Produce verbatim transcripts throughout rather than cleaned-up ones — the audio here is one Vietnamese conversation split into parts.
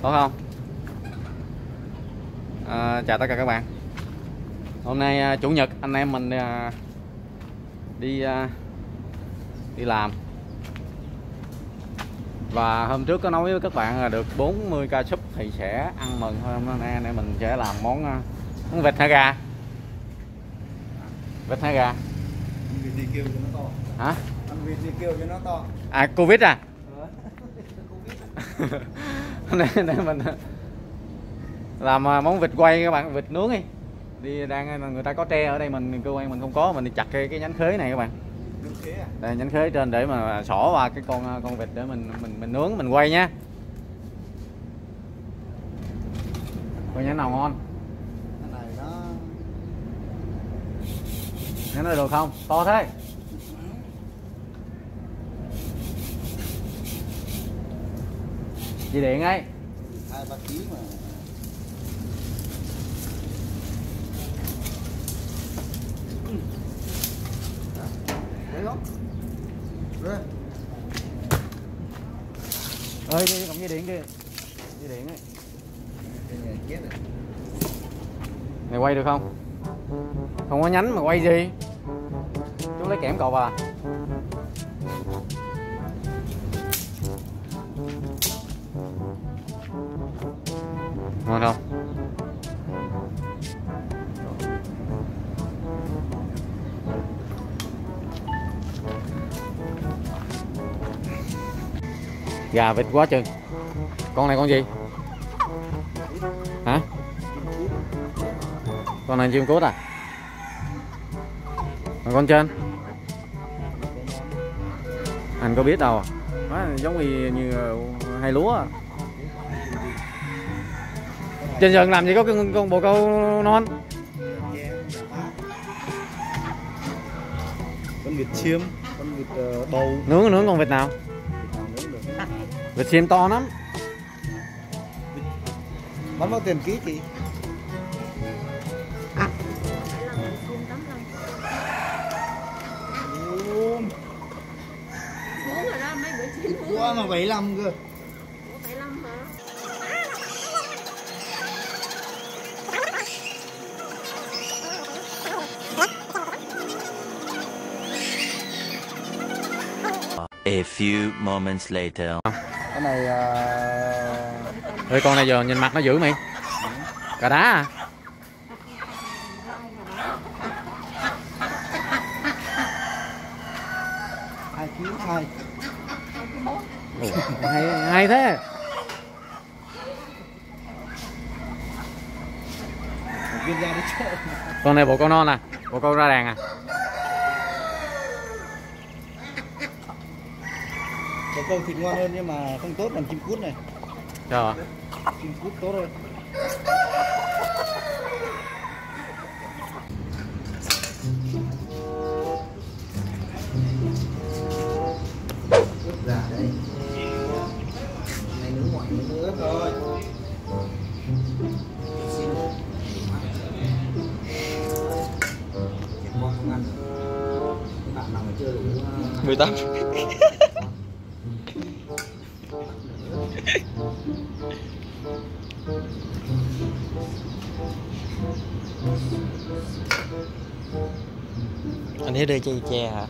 Tốt không? À, chào tất cả các bạn. Hôm nay à, chủ nhật anh em mình à, đi à, đi làm. Và hôm trước có nói với các bạn là được bốn mươi k súp thì sẽ ăn mừng thôi. Hôm nay anh em mình sẽ làm món, món vịt hả gà? Vịt hả gà? Ăn vịt thì kêu cho nó to. Hả? Ăn vịt thì kêu cho nó to. À, Covid à? Hôm nay anh em mình làm món vịt quay các bạn, vịt nướng đi. Đi đang người ta có tre ở đây, mình cơ quan mình không có, mình đi chặt cái cái nhánh khế này các bạn. Đây nhánh khế trên để mà xỏ qua cái con con vịt để mình mình mình nướng, mình quay nhá. Quay nhánh nào ngon? Cái này nó nhánh này được không? To thế. Dây điện ấy. hai ba ký mà. Đấy không? Rồi. Ơi đi cầm dây điện kia. Dây điện ấy. Cái chết rồi. Này quay được không? Không có nhánh mà quay gì? Chú lấy kẽm cột à? Ngon không? Gà vịt quá chừng. Con này con gì? Hả? Con này chim cút à? Còn con trên? Anh có biết đâu à? Đó, giống như, như hai lúa à. Trên rừng làm gì có con, con bồ câu non? Con vịt xiêm, con vịt uh, bầu. Nướng nướng con vịt nào? Vịt xiêm to lắm. Bán bao tiền ký chị? À. Quá mà bảy mươi lăm cơ. bảy mươi lăm hả? A few moments later. Cái này uh... Ê, con này giờ nhìn mặt nó dữ mày. Cà đá à? hai ký hai. Ủa, hay, hay thế. Viên ra đi chợ. Con này bộ con non à? Bộ con ra đàn à? Bộ câu thịt ngon hơn nhưng mà không tốt bằng chim cút này. Chờ à? Chim cút tốt hơn. Ướp gà đây. Này nướng ngoại nướng ướp thôi. Bạn nào mà chưa đủ mười tám. Anh thấy đây chai tre hả?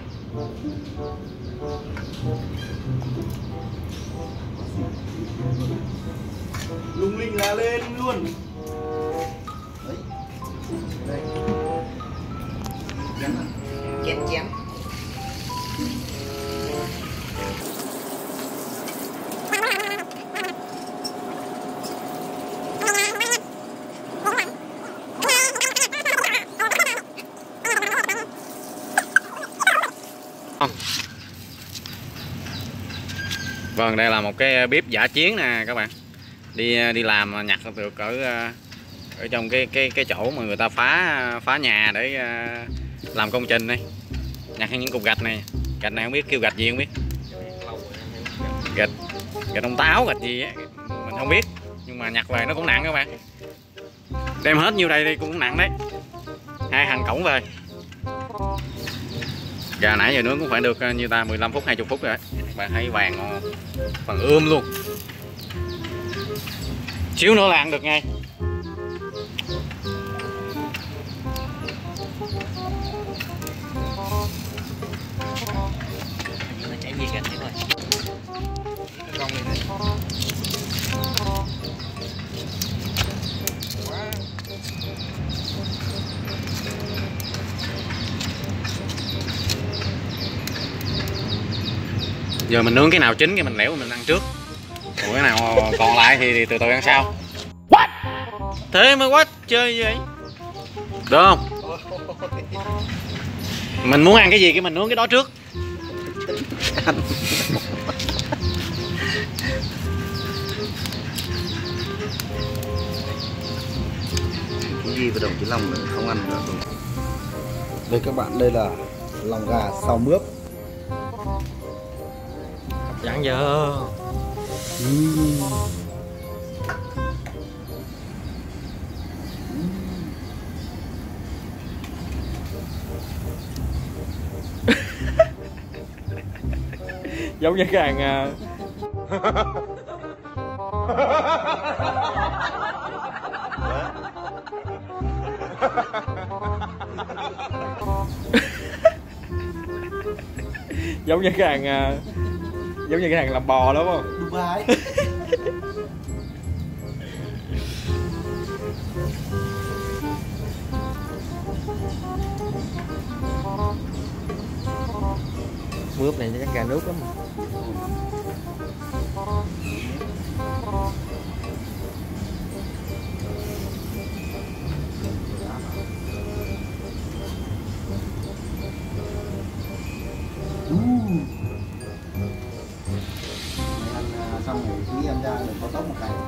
lung linh là lên luôn. Đấy. Đây. Chén à? Chén chén. Vâng, đây là một cái bếp giả chiến nè các bạn. Đi đi làm nhặt được ở ở trong cái cái cái chỗ mà người ta phá phá nhà để làm công trình đây. Nhặt những cục gạch này. Gạch này không biết kêu gạch gì không biết. Gạch gạch ông táo gạch gì á, mình không biết. Nhưng mà nhặt về nó cũng nặng các bạn. Đem hết nhiêu đây đi cũng nặng đấy. Hai hành cổng về. Gà nãy giờ nướng cũng phải được như ta mười lăm phút hai mươi phút rồi đấy. Bạn thấy vàng ngon, phần ươm luôn. Xíu nữa là ăn được ngay. Nó chảy gì kìa rồi. Cái con này này. Giờ mình nướng cái nào chín cái mình lẻo mình ăn trước. Còn cái nào còn lại thì, thì từ từ ăn sau. What? Thế mới quá chơi gì vậy? Được không? Mình muốn ăn cái gì cái mình nướng cái đó trước. Cái gì với đồng chí lòng nữa không ăn nữa. Đây các bạn, đây là lòng gà xào mướp. Chẳng giờ. Uhm. Giống như cái hàng à... giống như cái hàng à... giống như cái hàng làm bò đúng không? Dubai. Mướp này chắc gà nước lắm mà. Ăn xong rồi khi em ra được có tóc một cái.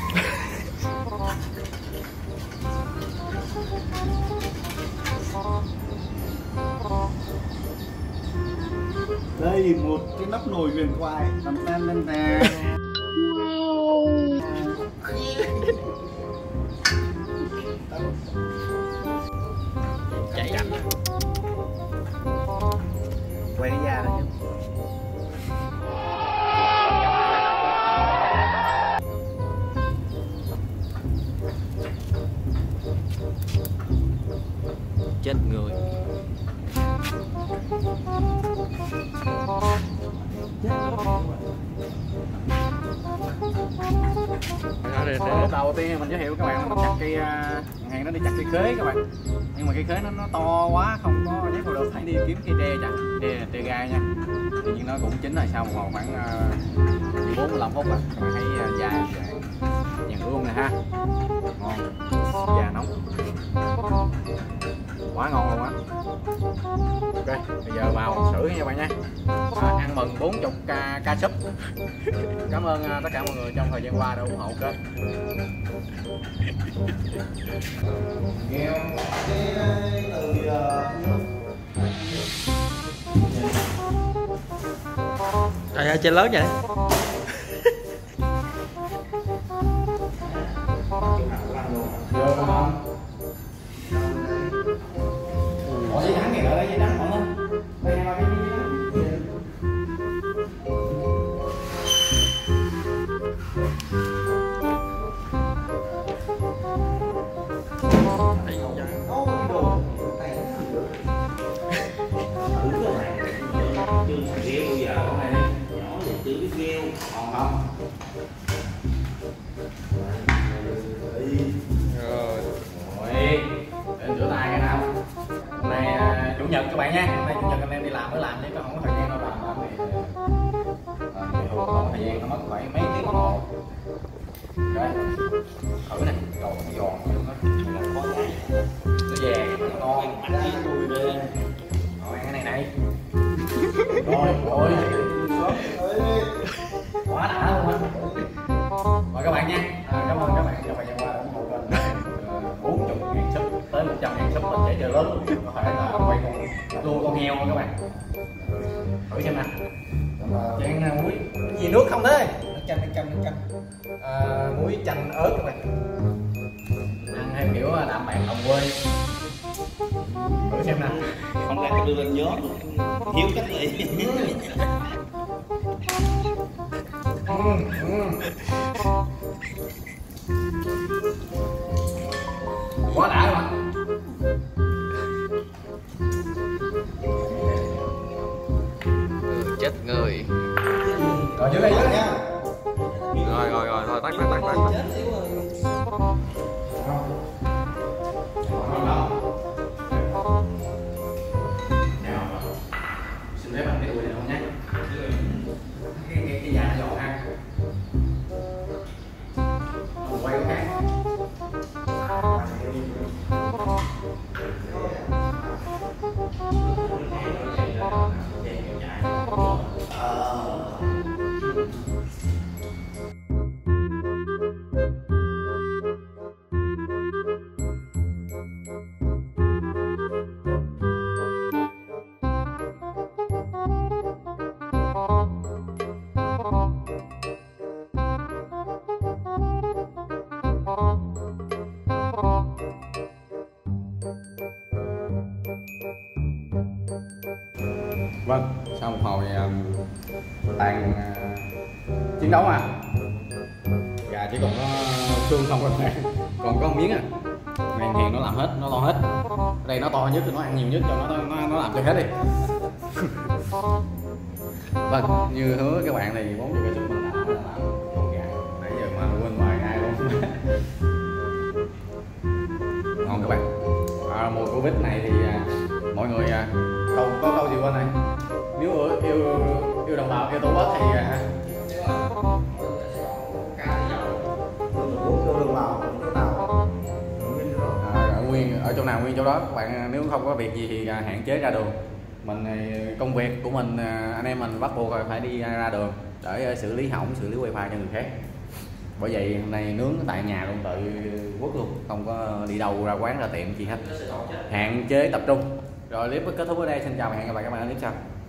Đây một cái nắp nồi huyền thoại làm tan lên nè. Chạy cảnh. Quay cái da này chứ. Chết người. Lúc đầu tiên mình giới thiệu các bạn mình chặt cây hàng nó đi chặt cây khế các bạn, nhưng mà cây khế nó nó to quá không có dép vào được, phải đi kiếm cây tre chặt tre tre gai nha. Tự nhiên nó cũng chín rồi, sau một hồi khoảng uh, bốn mươi lăm phút rồi các bạn thấy uh, da vàng ươm này ha, ngon, da nóng quá ngon luôn á. Ok, bây giờ vào xử nha các bạn nha. À, ăn mừng bốn mươi ca ca súp. Cảm ơn uh, tất cả mọi người trong thời gian qua đã ủng hộ kênh. Trời ơi, chơi lớn vậy. Được không? Ủa giấy đắng này ở đây, giấy đắng còn lên. Đây là cái Nhật các bạn nha, hôm nay chủ nhật anh em đi làm mới làm chứ có không có thời gian đâu làm làm thì à, thì không có thời gian, nó mất phải mấy tiếng đồng hồ. Rồi thử nè, đồ nó giòn luôn á, nó vàng nó ngon, rồi ăn cái này này, rồi rồi quá đã luôn á. Mời các bạn nha, à, cảm ơn các bạn trong thời gian qua ủng hộ kênh. bốn mươi ngàn sub tới một trăm ngàn sub mình sẽ chơi lớn luôn, có thể là quay con luôn con heo các bạn. Thử xem nè, chan muối gì nước không thế, nước chanh nước chanh nước chanh à, muối chanh ớt các bạn, ăn theo kiểu đạm bạc đồng quê. Thử xem nè, không lẽ đưa lên gió hiếu cách vậy. Quá đã mà. Chết người. Rồi dưới đây nha. Rồi rồi rồi thôi tắt tắt tắt tắt. Xin phép bạn cái đuôi này không nhé. Cái cái cái nhà dọn ha. Quay cái khác. Vâng, sau một hồi uh, tàn uh, chiến đấu à. Gà chỉ còn có xương không rồi bạn, còn có một miếng à. Màn hèn nó làm hết, nó lo hết. Ở đây nó to nhất thì nó ăn nhiều nhất cho nó nó, nó làm cho hết đi. Vâng, như hứa các bạn thì bốn mươi cái chút mình đã làm con gà nãy giờ mà quên mời ai luôn. Ngon các bạn. À, mùa Covid này thì uh, mọi người uh, câu có câu gì quên này, nếu yêu yêu, yêu đồng bào yêu tổ quốc thì à, ở nguyên ở chỗ nào nguyên chỗ đó các bạn. Nếu không có việc gì thì hạn chế ra đường. Mình công việc của mình anh em mình bắt buộc phải đi ra đường để xử lý hỏng, xử lý wifi cho người khác. Bởi vậy hôm nay nướng tại nhà luôn, tự quốc luôn, không có đi đâu ra quán ra tiệm gì hết, hạn chế tập trung. Rồi clip kết thúc ở đây, xin chào và hẹn gặp lại các bạn ở clip sau.